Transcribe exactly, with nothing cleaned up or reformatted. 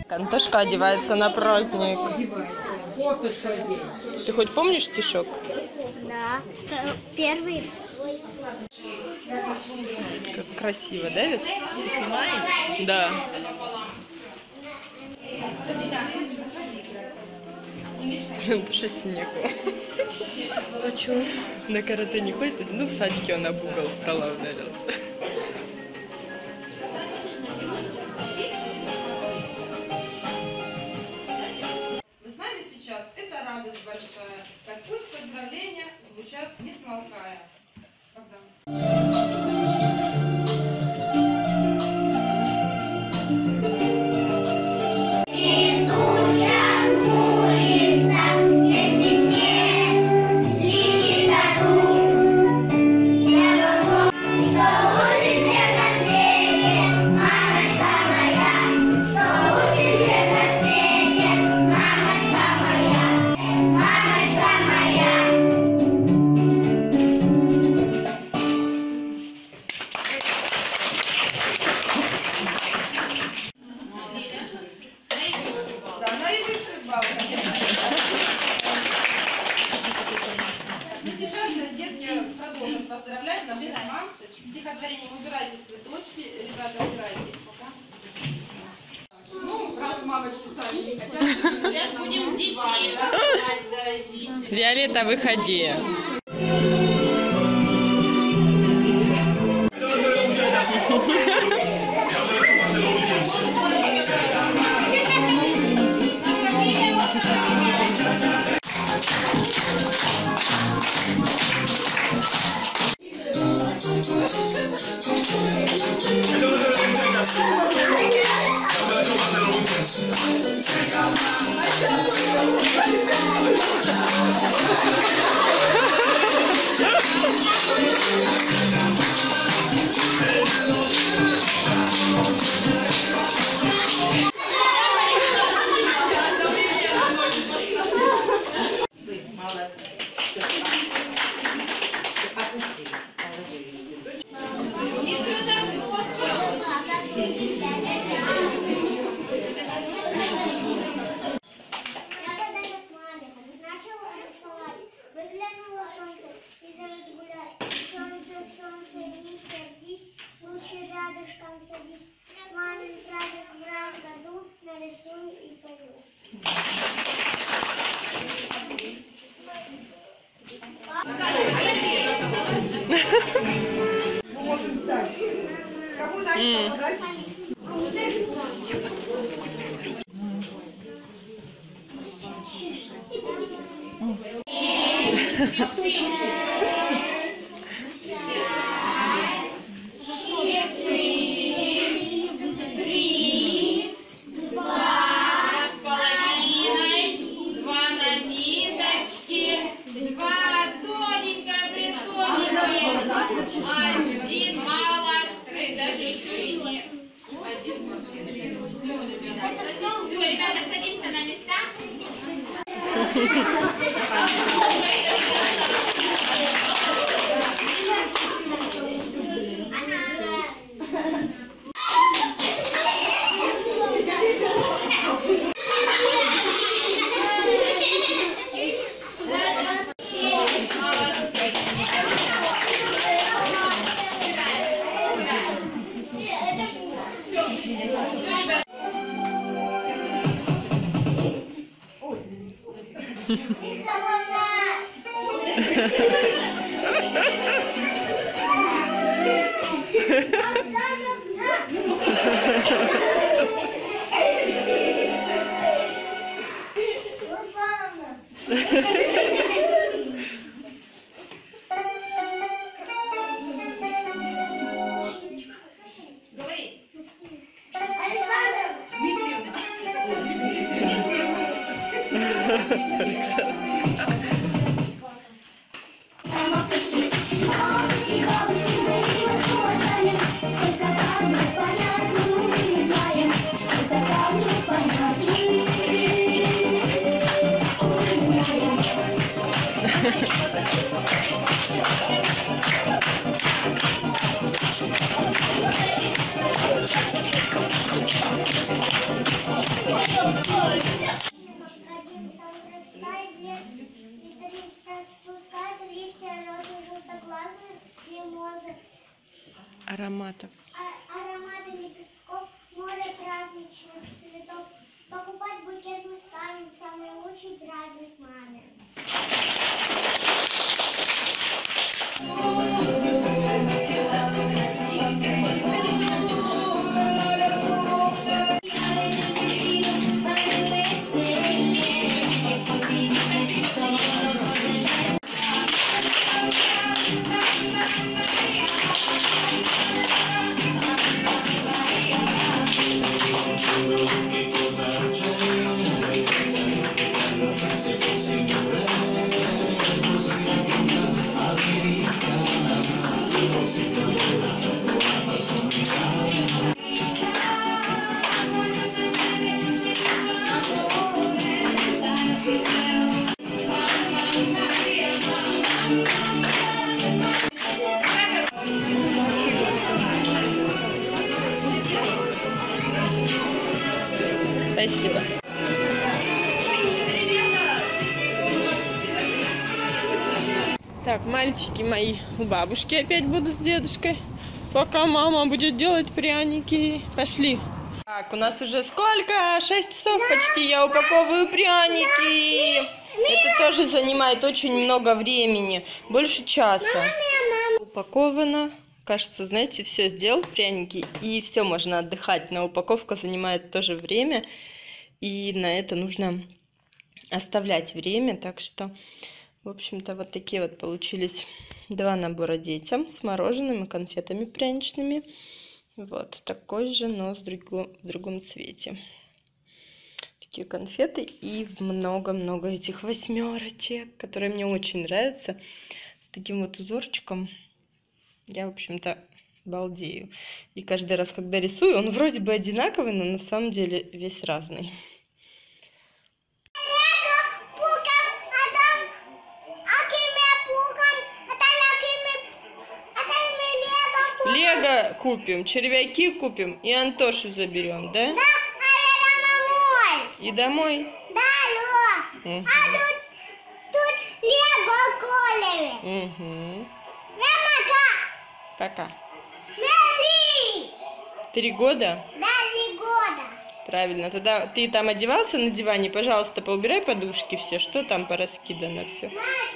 Антошка одевается на праздник. Ты хоть помнишь стишок? Да, первый. Как красиво, да, ведь? Снимаем? Да. Антоша синяку. А чё? На карате не ходит? Ну, в садике он об угол стола ударился. Это радость большая, так пусть поздравления звучат не смолкая. Продолжим поздравлять наших мам. Стихотворением убирайте цветочки. Ребята, убирайте. Пока. Ну, раз мамочки сами не хотят. Сейчас будем детей посылать за родителей. Виолетта, выходи. Рядышком садись, мамин праздник в раз году, нарисуй и пою. Можем встать. Кому дать, кому дать? Один, молодцы, даже еще и не один. Все, ребята, садимся на места. Александр. мимозы, Ароматов. а- ароматы лепестков, море праздничных цветов. Покупать букет мы станем, самый лучший праздник маме. Спасибо. Так, мальчики мои у бабушки опять будут с дедушкой, пока мама будет делать пряники. Пошли. Так, у нас уже сколько? шесть часов почти. Я упаковываю пряники. Это тоже занимает очень много времени. Больше часа. Упаковано. Кажется, знаете, все сделал пряники, и все, можно отдыхать. Но упаковка занимает тоже время, и на это нужно оставлять время. Так что, в общем-то, вот такие вот получились два набора детям с мороженым и конфетами пряничными. Вот такой же, но с другом, в другом цвете. Такие конфеты и много-много этих восьмерочек, которые мне очень нравятся. С таким вот узорчиком. Я, в общем-то, балдею. И каждый раз, когда рисую, он вроде бы одинаковый, но на самом деле весь разный. Лего купим, червяки купим и Антошу заберем, да? Да, а я домой. И домой? Да, Лё. Угу. А тут, тут Лего колери. Угу. Я Пока. Мели. Три года? Да, три года. Правильно. Тогда ты там одевался на диване, пожалуйста, поубирай подушки все, что там пораскидано все. Мать,